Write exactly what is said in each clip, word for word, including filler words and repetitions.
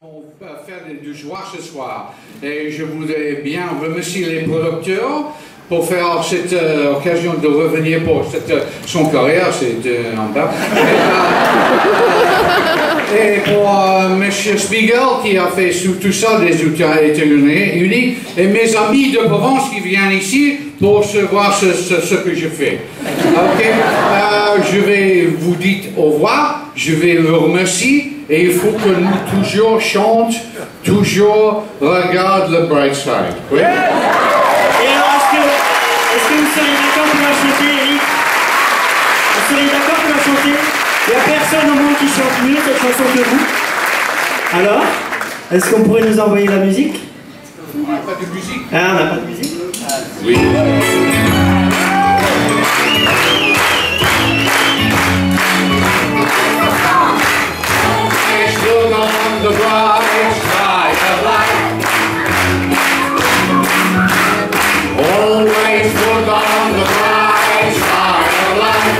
On va faire du joie ce soir et je voudrais bien remercier les producteurs pour faire cette euh, occasion de revenir pour cette, euh, son carrière, c'est euh, en bas. Et, euh, et pour euh, M. Spiegel qui a fait sous tout ça des États-Unis et mes amis de Provence qui viennent ici pour se voir ce, ce, ce que je fais. Ok, euh, je vais vous dire au revoir, je vais le remercier. Et il faut que nous toujours chantions, toujours regarde le bright side. Oui? Et alors, est-ce que, est-ce que vous seriez d'accord pour la chanter, Eric? Vous seriez d'accord pour la chanter? Il n'y a personne au monde qui chante mieux cette chanson que vous. Alors, est-ce qu'on pourrait nous envoyer la musique? On n'a pas de musique. Ah, on n'a pas de musique? Oui. Look on the bright side of life. Always look on the bright side of life.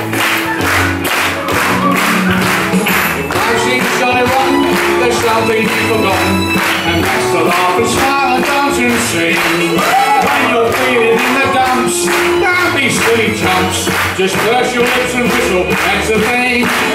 If life seems jolly rotten, there's nothing forgotten, and that's to laugh and smile and dance and sing. When you're feeling in the dumps, don't be silly chumps. Just purse your lips and whistle, that's the thing.